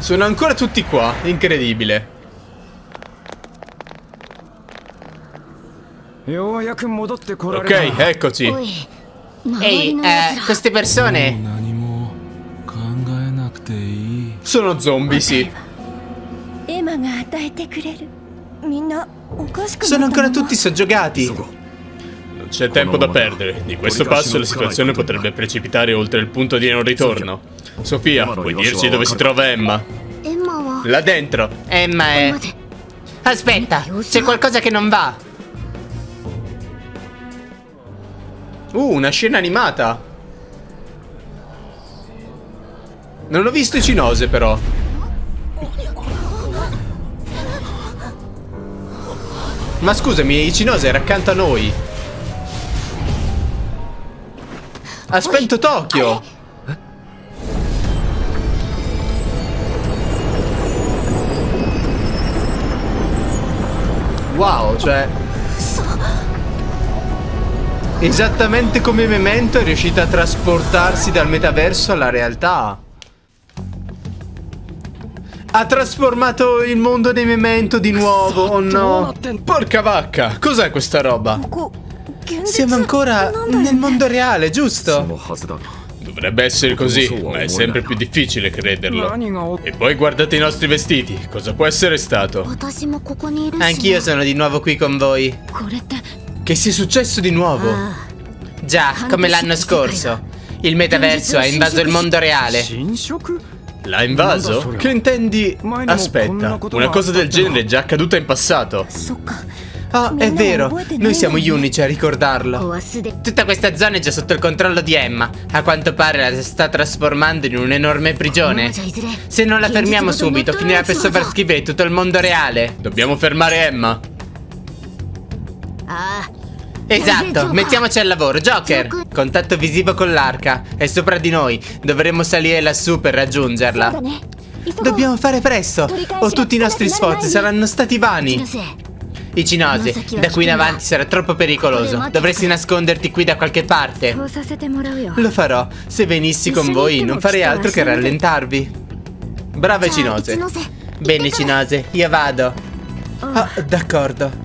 Sono ancora tutti qua, incredibile. Ok, eccoci. Ehi, queste persone sono zombie, sì. Sono ancora tutti soggiogati. Non c'è tempo da perdere. Di questo passo la situazione potrebbe precipitare oltre il punto di non ritorno. Sofia, puoi dirci dove si trova Emma? Là dentro. Emma è... Aspetta, c'è qualcosa che non va. Una scena animata. Non ho visto Icinose però. Ma scusami, Icinose era accanto a noi. Ha spento Tokyo. Wow, cioè... esattamente come Memento è riuscita a trasportarsi dal metaverso alla realtà. Ha trasformato il mondo dei Memento di nuovo, oh no. Porca vacca, cos'è questa roba? Siamo ancora nel mondo reale, giusto? Dovrebbe essere così, ma è sempre più difficile crederlo. E poi guardate i nostri vestiti, cosa può essere stato? Anch'io sono di nuovo qui con voi. Che sia successo di nuovo? Già, come l'anno scorso. Il metaverso ha invaso il mondo reale. L'ha invaso? Che intendi? Aspetta, una cosa del genere è già accaduta in passato. Ah, è vero, noi siamo gli unici a ricordarlo. Tutta questa zona è già sotto il controllo di Emma. A quanto pare la sta trasformando in un'enorme prigione. Se non la fermiamo subito, finirà per sovrascrivere tutto il mondo reale. Dobbiamo fermare Emma. Esatto, mettiamoci al lavoro. Joker, contatto visivo con l'arca. È sopra di noi, dovremmo salire lassù per raggiungerla. Dobbiamo fare presto, o tutti i nostri sforzi saranno stati vani. Icinose, da qui in avanti sarà troppo pericoloso. Dovresti nasconderti qui da qualche parte. Lo farò, se venissi con voi non farei altro che rallentarvi. Brava Icinose. Bene Icinose, io vado. Ah, d'accordo.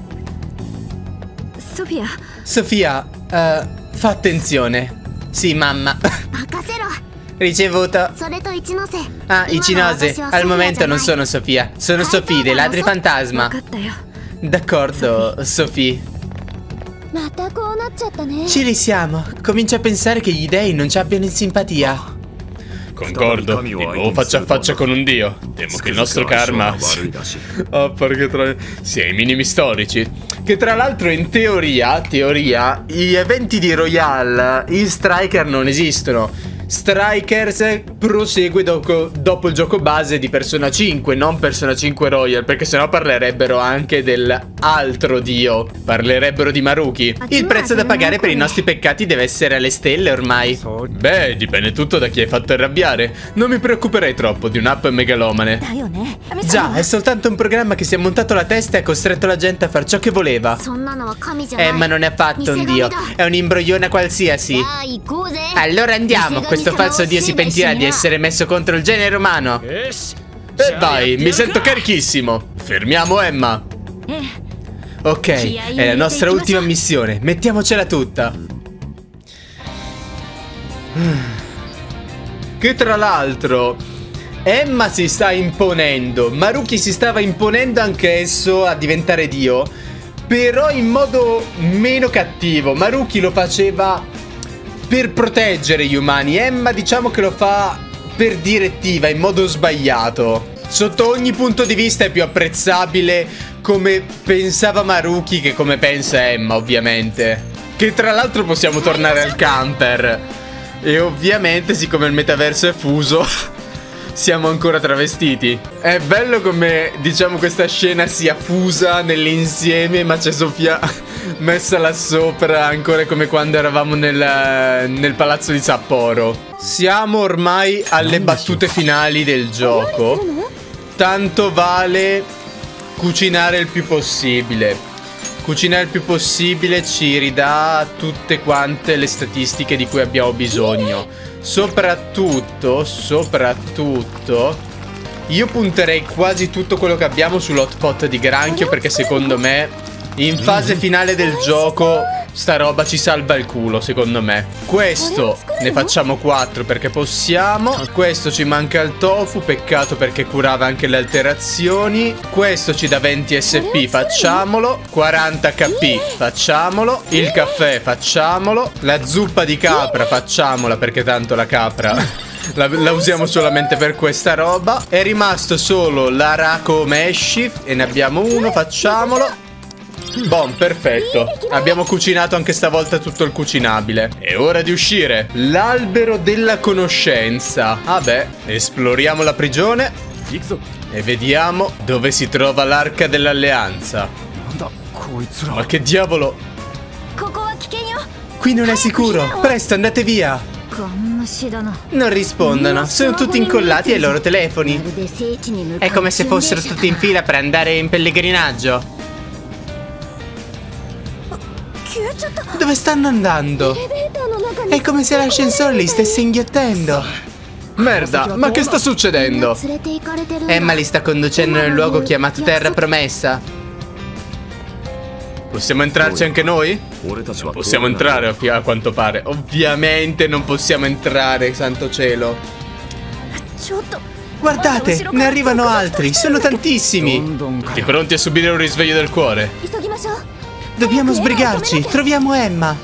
Sofia, fa attenzione. Sì, mamma. Ricevuto. Ah, Icinose, al momento non sono Sofia. Sono Sophie dei ladri fantasma. D'accordo, Sophie. Ci risiamo. Comincio a pensare che gli dei non ci abbiano in simpatia. Concordo, di nuovo faccia a faccia con un dio. Temo che il nostro karma sia ai minimi storici. Che tra l'altro in teoria, gli eventi di Royale in Striker non esistono. Strikers prosegue dopo il gioco base di Persona 5, non Persona 5 Royal, perché sennò parlerebbero anche dell'altro dio. Parlerebbero di Maruki. Il prezzo da pagare per i nostri peccati deve essere alle stelle ormai. Beh, dipende tutto da chi hai fatto arrabbiare. Non mi preoccuperei troppo di un'app megalomane. Già, è soltanto un programma che si è montato la testa e ha costretto la gente a far ciò che voleva. Ma non è affatto un dio, è un imbroglione qualsiasi. Allora andiamo, questo falso dio si pentirà di essere messo contro il genere umano. E vai, mi sento carichissimo. Fermiamo Emma. Ok, è la nostra ultima missione. Mettiamocela tutta. Che tra l'altro Emma si sta imponendo. Maruki si stava imponendo anch'esso a diventare dio, però in modo meno cattivo. Maruki lo faceva per proteggere gli umani. Emma diciamo che lo fa per direttiva, in modo sbagliato. Sotto ogni punto di vista è più apprezzabile come pensava Maruki che come pensa Emma, ovviamente. Che tra l'altro possiamo tornare al camper. E ovviamente, siccome il metaverso è fuso, siamo ancora travestiti. È bello come, diciamo, questa scena sia fusa nell'insieme, ma c'è Sofia messa là sopra, ancora come quando eravamo nel palazzo di Sapporo. Siamo ormai alle battute finali del gioco. Tanto vale cucinare il più possibile. Cucinare il più possibile ci ridà tutte quante le statistiche di cui abbiamo bisogno. Soprattutto Io punterei quasi tutto quello che abbiamo sull'hotpot di granchio, perché secondo me in fase finale del gioco sta roba ci salva il culo, secondo me. Questo ne facciamo 4 perché possiamo. Questo ci manca il tofu, peccato perché curava anche le alterazioni. Questo ci dà 20 SP, facciamolo. 40 KP, facciamolo. Il caffè, facciamolo. La zuppa di capra, facciamola, perché tanto la capra la usiamo solamente per questa roba. È rimasto solo l'Arako Meshi e ne abbiamo uno, facciamolo. Boh, perfetto. Abbiamo cucinato anche stavolta tutto il cucinabile. È ora di uscire. L'albero della conoscenza. Vabbè, esploriamo la prigione e vediamo dove si trova l'arca dell'alleanza. Ma che diavolo? Qui non è sicuro. Presto, andate via. Non rispondono. Sono tutti incollati ai loro telefoni. È come se fossero tutti in fila per andare in pellegrinaggio. Dove stanno andando? È come se l'ascensore li stesse inghiottendo. Merda, ma che sta succedendo? Emma li sta conducendo nel luogo chiamato Terra Promessa. Possiamo entrarci anche noi? Non possiamo entrare a quanto pare. Ovviamente non possiamo entrare, santo cielo. Guardate, ne arrivano altri, sono tantissimi. Tutti pronti a subire un risveglio del cuore? Dobbiamo sbrigarci, troviamo Emma.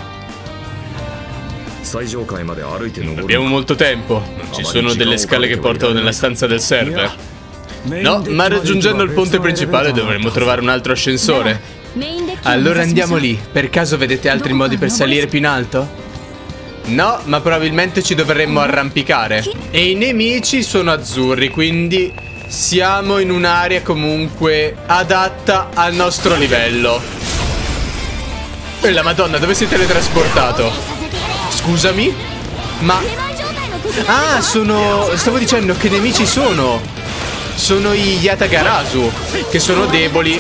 Non abbiamo molto tempo. Non ci sono delle scale che portano nella stanza del server. No, ma raggiungendo il ponte principale dovremmo trovare un altro ascensore. Allora andiamo lì. Per caso vedete altri modi per salire più in alto? No, ma probabilmente ci dovremmo arrampicare. E i nemici sono azzurri, quindi siamo in un'area comunque adatta al nostro livello. E la madonna, dove sei teletrasportato? Scusami? Ma... ah, stavo dicendo che nemici sono. Sono i Yatagarasu, che sono deboli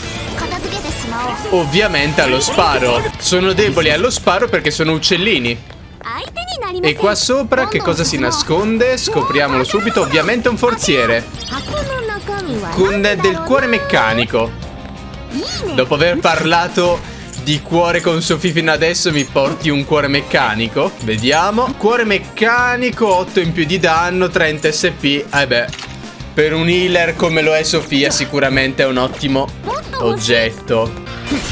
ovviamente allo sparo. Sono deboli allo sparo perché sono uccellini. E qua sopra che cosa si nasconde? Scopriamolo subito. Ovviamente un forziere con del cuore meccanico. Dopo aver parlato di cuore con Sofì fino adesso, mi porti un cuore meccanico. Vediamo. Cuore meccanico, 8 in più di danno, 30 SP. Beh, per un healer come lo è Sofia sicuramente è un ottimo oggetto.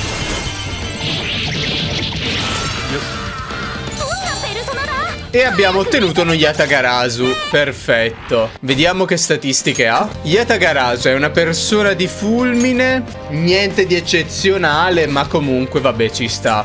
E abbiamo ottenuto uno Yatagarasu. Perfetto. Vediamo che statistiche ha. Yatagarasu è una persona di fulmine. Niente di eccezionale, ma comunque vabbè, ci sta.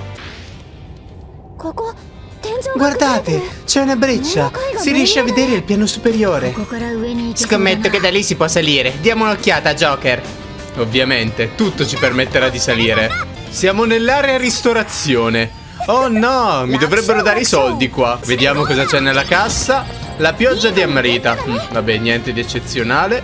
Guardate, c'è una breccia. Si riesce a vedere il piano superiore. Scommetto che da lì si può salire. Diamo un'occhiata, Joker. Ovviamente, tutto ci permetterà di salire. Siamo nell'area ristorazione. Oh no, mi dovrebbero dare i soldi qua. Vediamo cosa c'è nella cassa. La pioggia di Amrita. Vabbè, niente di eccezionale.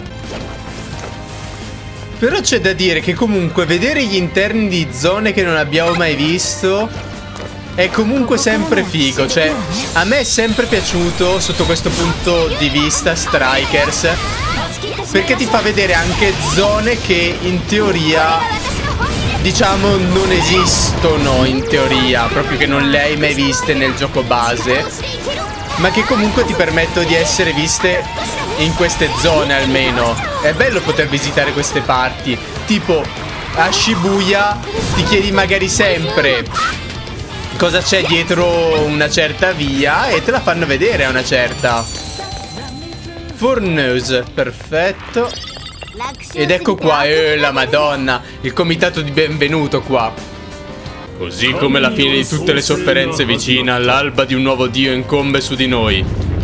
Però c'è da dire che comunque vedere gli interni di zone che non abbiamo mai visto è comunque sempre figo. Cioè, a me è sempre piaciuto sotto questo punto di vista Strikers, perché ti fa vedere anche zone che in teoria, diciamo, non esistono in teoria, proprio che non le hai mai viste nel gioco base, ma che comunque ti permettono di essere viste in queste zone almeno. È bello poter visitare queste parti. Tipo a Shibuya ti chiedi magari sempre cosa c'è dietro una certa via e te la fanno vedere a una certa. Forneuse, perfetto. Ed ecco qua, la madonna, il comitato di benvenuto qua. Così come la fine di tutte le sofferenze vicina, l'alba di un nuovo dio incombe su di noi.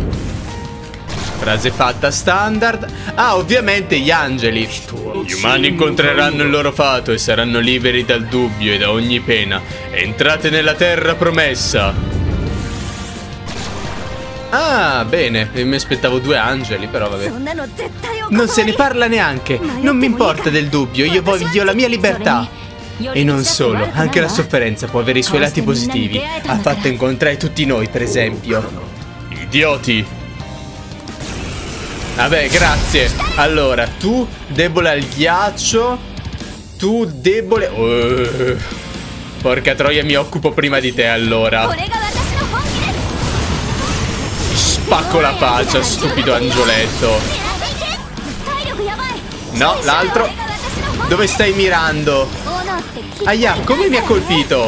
Frase fatta standard. Ah, ovviamente gli angeli. Gli umani incontreranno il loro fato e saranno liberi dal dubbio e da ogni pena. Entrate nella terra promessa. Ah, bene, mi aspettavo 2 angeli, però vabbè. Non se ne parla neanche. Non mi importa del dubbio, io voglio la mia libertà. E non solo, anche la sofferenza può avere i suoi lati positivi. Ha fatto incontrare tutti noi, per esempio. Idioti. Vabbè, grazie. Allora, tu debole al ghiaccio. Tu debole... porca troia, mi occupo prima di te allora. Spacco la faccia, stupido angioletto. No, l'altro. Dove stai mirando? Aia, come mi ha colpito?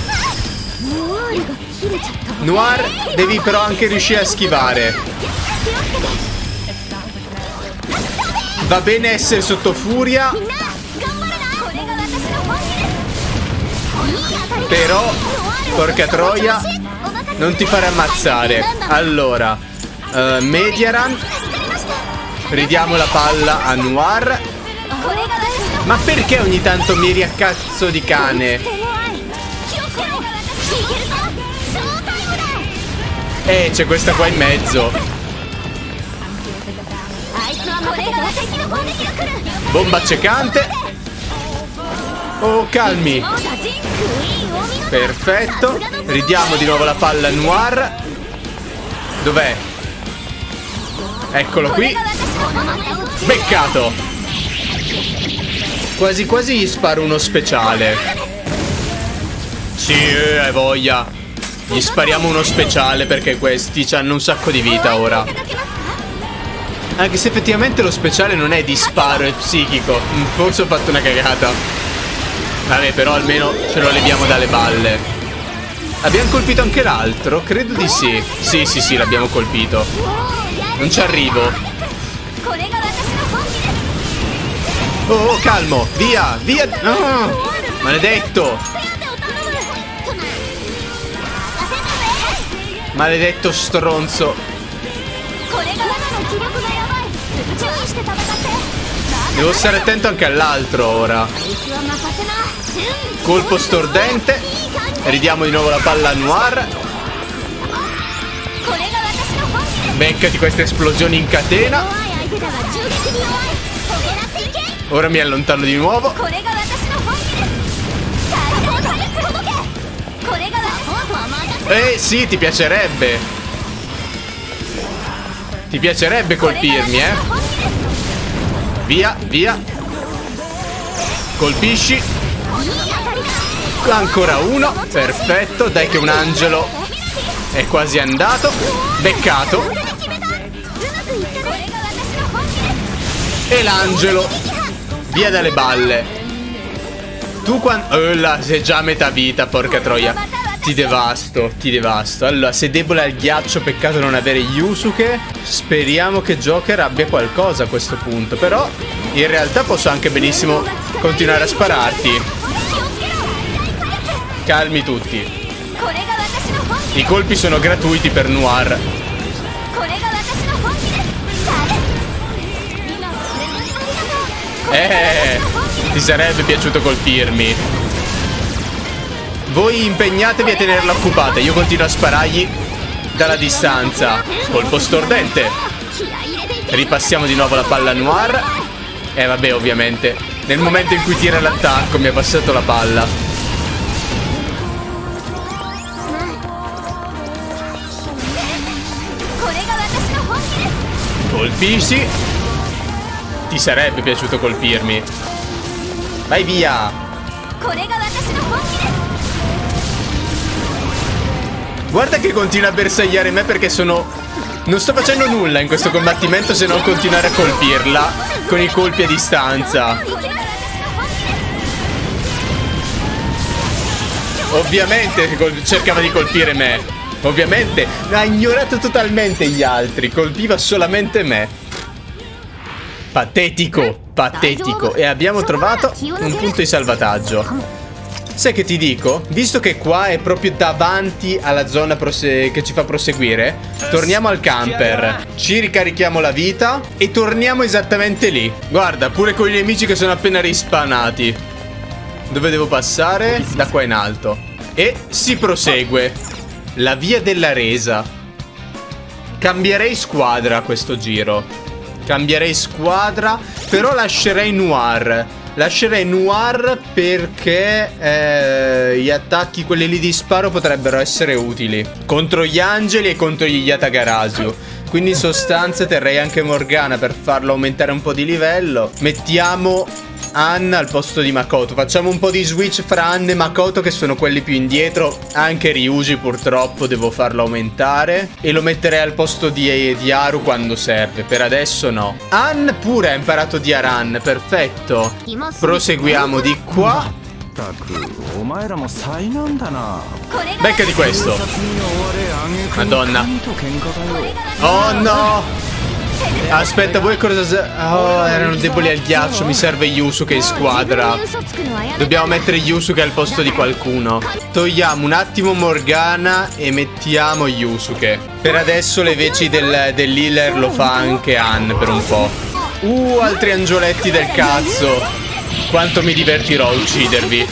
Noir, devi però anche riuscire a schivare. Va bene essere sotto furia, però, porca troia, non ti fare ammazzare. Allora, Mediaran. Ridiamo la palla a Noir. Ma perché ogni tanto miri a cazzo di cane? C'è questa qua in mezzo. Bomba accecante. Oh, calmi. Perfetto. Ridiamo di nuovo la palla a Noir. Dov'è? Eccolo qui. Beccato. Quasi quasi gli sparo uno speciale. Sì, hai voglia. Gli spariamo uno speciale perché questi hanno un sacco di vita ora. Anche se effettivamente lo speciale non è di sparo, è psichico. Forse ho fatto una cagata. Vabbè, però almeno ce lo leviamo dalle balle. Abbiamo colpito anche l'altro? Credo di sì. Sì, l'abbiamo colpito. Non ci arrivo. Oh, calmo. Via, via. No. Maledetto. Maledetto stronzo. Devo stare attento anche all'altro ora. Colpo stordente. Ridiamo di nuovo la palla a Noir. Beccati queste esplosioni in catena. Ora mi allontano di nuovo. Sì, ti piacerebbe. Ti piacerebbe colpirmi, Via, via. Colpisci. Ancora uno. Perfetto, dai che un angelo è quasi andato. Beccato. E l'angelo. Via dalle balle. Tu quando... sei già a metà vita, porca troia. Ti devasto, ti devasto. Allora, sei debole al ghiaccio, peccato non avere Yusuke. Speriamo che Joker abbia qualcosa a questo punto. Però, in realtà posso anche benissimo continuare a spararti. Calmi tutti. I colpi sono gratuiti per Noir. Ti sarebbe piaciuto colpirmi. Voi impegnatevi a tenerla occupata. Io continuo a sparargli dalla distanza. Colpo stordente. Ripassiamo di nuovo la palla a Noir. Vabbè, ovviamente nel momento in cui tira l'attacco mi ha passato la palla. Colpisci. Ti sarebbe piaciuto colpirmi. Vai via. Guarda che continua a bersagliare me perché sono... non sto facendo nulla in questo combattimento se non continuare a colpirla con i colpi a distanza. Ovviamente cercava di colpire me. Ovviamente ha ignorato totalmente gli altri. Colpiva solamente me. Patetico, patetico. E abbiamo trovato un punto di salvataggio. Sai che ti dico? Visto che qua è proprio davanti alla zona che ci fa proseguire, torniamo al camper, ci ricarichiamo la vita e torniamo esattamente lì. Guarda, pure con i nemici che sono appena rispawnati. Dove devo passare? Da qua in alto. E si prosegue. La via della resa. Cambierei squadra a questo giro. Cambierei squadra, però lascerei Noir. Lascerei Noir perché gli attacchi, quelli lì di sparo, potrebbero essere utili contro gli angeli e contro gli Yatagarasu. quindi in sostanza terrei anche Morgana per farlo aumentare un po' di livello. Mettiamo Anna al posto di Makoto. Facciamo un po' di switch fra Anna e Makoto, che sono quelli più indietro. Anche Ryuji purtroppo devo farlo aumentare. E lo metterei al posto di Haru quando serve. Per adesso no. Ann pure ha imparato di Aran. Perfetto. Proseguiamo di qua. Becca di questo. Madonna. Oh no. Aspetta, voi cosa... Oh, erano deboli al ghiaccio. Mi serve Yusuke in squadra. Dobbiamo mettere Yusuke al posto di qualcuno. Togliamo un attimo Morgana e mettiamo Yusuke. Per adesso le veci dell'healer lo fa anche Ann per un po'. Altri angioletti del cazzo. Quanto mi divertirò a uccidervi.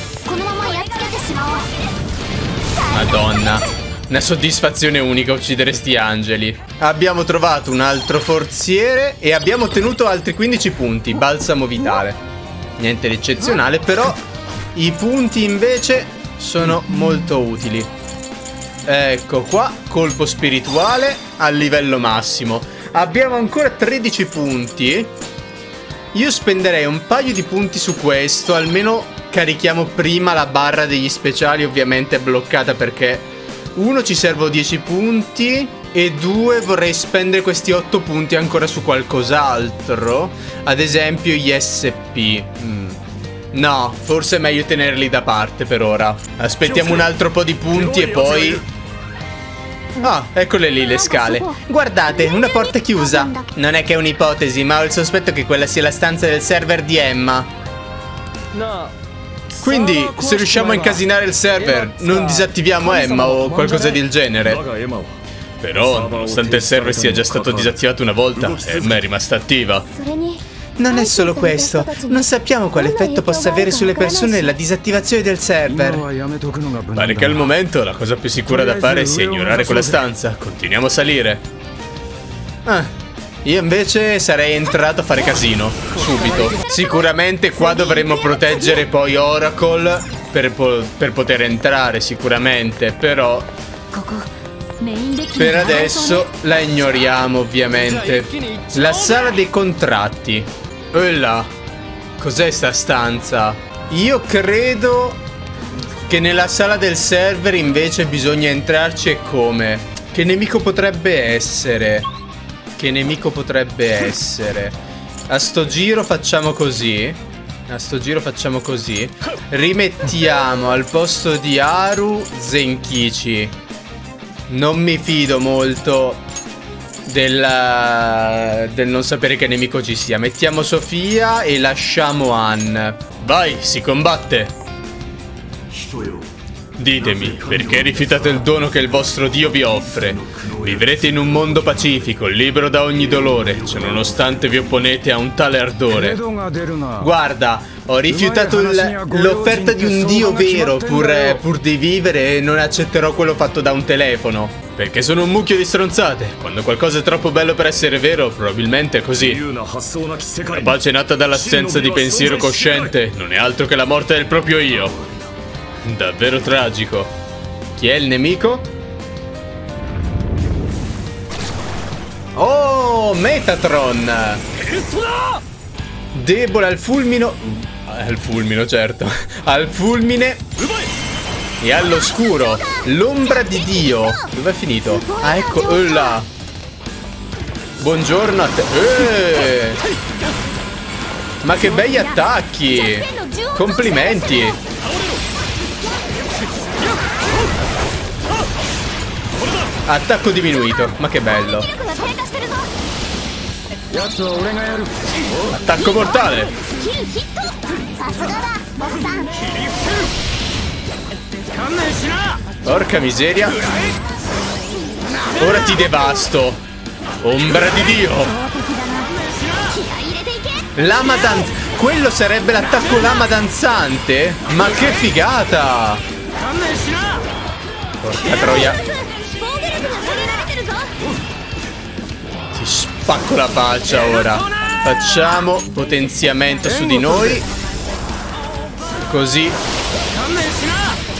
Madonna. Una soddisfazione unica uccidere sti angeli. Abbiamo trovato un altro forziere e abbiamo ottenuto altri 15 punti. Balsamo vitale. Niente di eccezionale, però i punti invece sono molto utili. Ecco qua, colpo spirituale al livello massimo. Abbiamo ancora 13 punti. Io spenderei un paio di punti su questo. Almeno carichiamo prima la barra degli speciali. Ovviamente è bloccata perché... 1 ci servo 10 punti e 2 vorrei spendere questi 8 punti ancora su qualcos'altro. Ad esempio gli SP. No, forse è meglio tenerli da parte per ora. Aspettiamo un altro po' di punti e poi... Ah, eccole lì le scale. Guardate, una porta chiusa. Non è che è un'ipotesi, ma ho il sospetto che quella sia la stanza del server di Emma. No. Quindi, se riusciamo a incasinare il server, non disattiviamo Emma o qualcosa del genere. Però, nonostante il server sia già stato disattivato una volta, Emma è rimasta attiva. Non è solo questo. Non sappiamo quale effetto possa avere sulle persone la disattivazione del server. Pare che al momento la cosa più sicura da fare sia ignorare quella stanza. Continuiamo a salire. Io invece sarei entrato a fare casino, subito. Sicuramente qua dovremmo proteggere poi Oracle per poter entrare, sicuramente. Però per adesso la ignoriamo, ovviamente. La sala dei contratti. Là. Cos'è sta stanza? Io credo che nella sala del server invece bisogna entrarci. E come? Che nemico potrebbe essere? Che nemico potrebbe essere? A sto giro facciamo così. Rimettiamo al posto di Haru Zenkichi. Non mi fido molto del non sapere che nemico ci sia. Mettiamo Sofia e lasciamo Ann. Vai, si combatte. Ditemi, perché rifiutate il dono che il vostro Dio vi offre? Vivrete in un mondo pacifico, libero da ogni dolore, ciononostante vi opponete a un tale ardore. Guarda, ho rifiutato l'offerta di un Dio vero pur di vivere e non accetterò quello fatto da un telefono. Perché sono un mucchio di stronzate. Quando qualcosa è troppo bello per essere vero, probabilmente è così. La pace nata dall'assenza di pensiero cosciente non è altro che la morte del proprio io. Davvero tragico. Chi è il nemico? Oh, Metatron! Debole al fulmino. Al fulmino, certo. Al fulmine e all'oscuro. L'ombra di Dio. Dov'è finito? Ah, ecco, là. Buongiorno a te. Ma che bei attacchi. Complimenti. Attacco diminuito, ma che bello. Attacco mortale. Porca miseria. Ora ti devasto. Ombra di Dio. Lama danzante. Quello sarebbe l'attacco lama danzante? Ma che figata. Porca troia. Ti spacco la faccia ora. Facciamo potenziamento su di noi. Così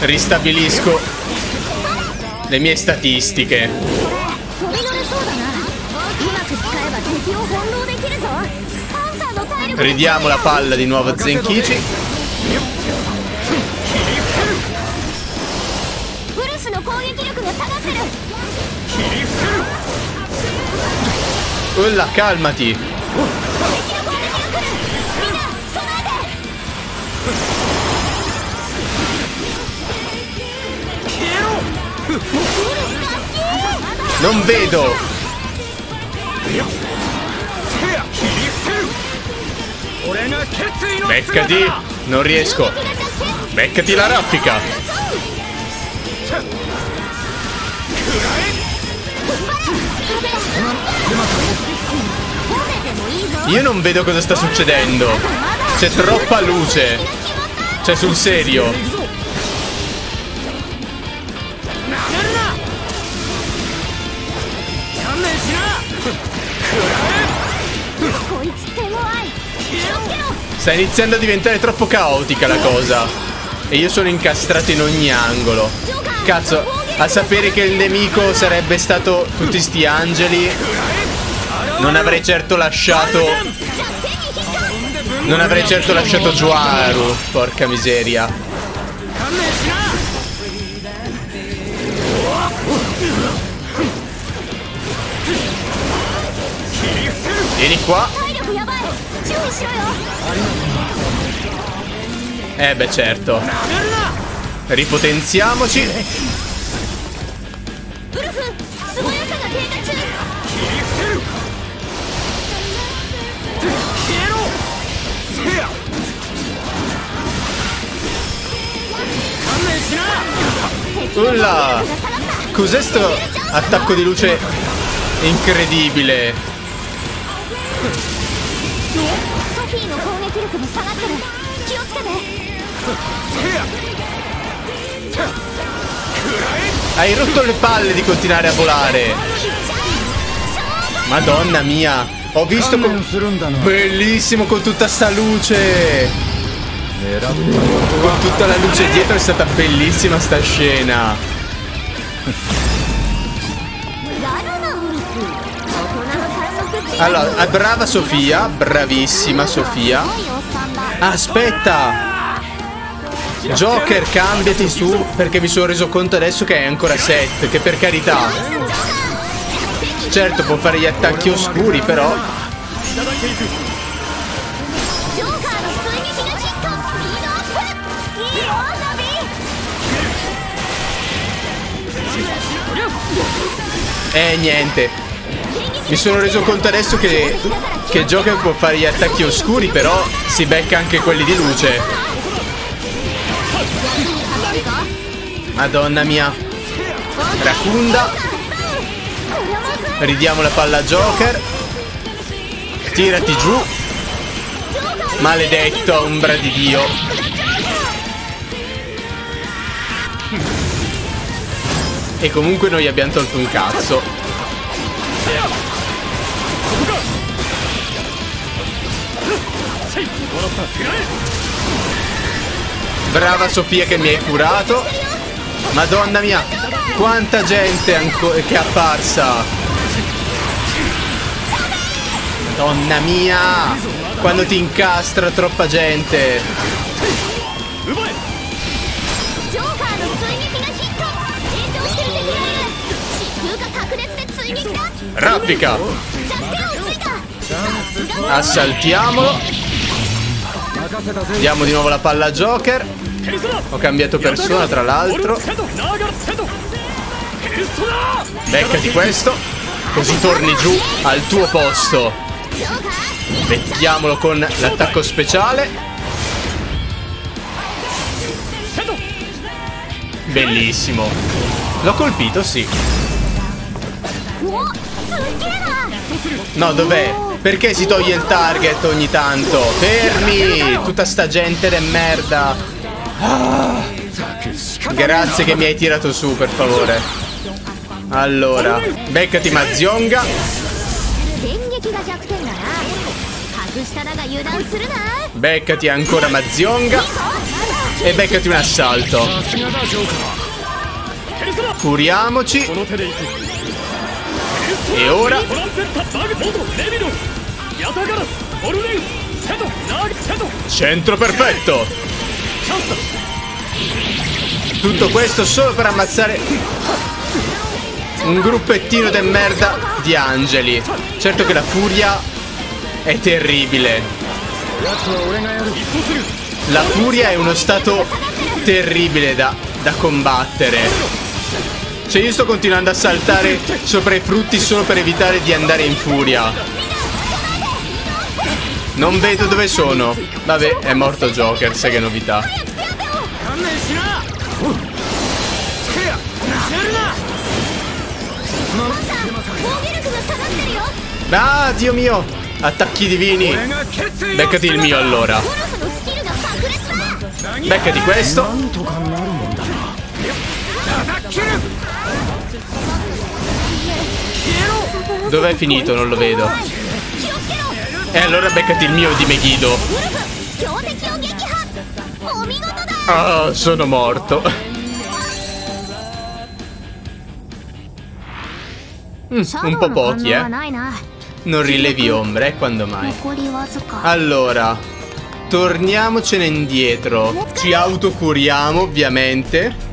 ristabilisco le mie statistiche. Ridiamo la palla di nuovo a Zenkichi. Ulla, calmati. Non vedo. Beccati. Non riesco. Beccati la raffica. Io non vedo cosa sta succedendo. C'è troppa luce. Cioè, sul serio. Sta iniziando a diventare troppo caotica la cosa. E io sono incastrato in ogni angolo. Cazzo, a sapere che il nemico sarebbe stato tutti sti angeli, non avrei certo lasciato Joharu. Porca miseria. Vieni qua. Beh, certo. Ripotenziamoci. Ulla! Cos'è sto attacco di luce incredibile? Hai rotto le palle di continuare a volare. Madonna mia. Ho visto bellissimo con tutta sta luce. Con tutta la luce dietro è stata bellissima sta scena. Allora, brava Sofia. Bravissima Sofia. Aspetta. Joker, cambiati su, perché mi sono reso conto adesso che è ancora 7. Che per carità, certo può fare gli attacchi oscuri, però niente. Mi sono reso conto adesso che Joker può fare gli attacchi oscuri, però si becca anche quelli di luce. Madonna mia. Rakunda. Ridiamo la palla a Joker. Tirati giù. Maledetto, ombra di Dio. E comunque noi abbiamo tolto un cazzo. Brava Sofia che mi hai curato. Madonna mia, quanta gente che è apparsa. Madonna mia, quando ti incastra troppa gente. Raffica. Assaltiamolo. Diamo di nuovo la palla a Joker. Ho cambiato persona, tra l'altro. Beccati questo, così torni giù al tuo posto. Mettiamolo con l'attacco speciale. Bellissimo. L'ho colpito, sì. No, dov'è? Perché si toglie il target ogni tanto? Fermi! Tutta sta gente de merda. Grazie che mi hai tirato su, per favore. Allora, beccati Mazionga. Beccati ancora Mazionga. E beccati un assalto. Curiamoci. E ora centro perfetto. Tutto questo solo per ammazzare un gruppettino de merda di angeli. Certo che la furia è terribile. La furia è uno stato terribile da combattere. Cioè io sto continuando a saltare sopra i frutti solo per evitare di andare in furia. Non vedo dove sono. Vabbè, è morto Joker, sai che novità. Ah, Dio mio! Attacchi divini! Beccati il mio allora. Beccati questo. Dov'è finito? Non lo vedo. E allora beccati il mio di Megiddo. Ah, sono morto. Un po' pochi, Non rilevi ombre, quando mai? Allora, torniamocene indietro. Ci autocuriamo, ovviamente.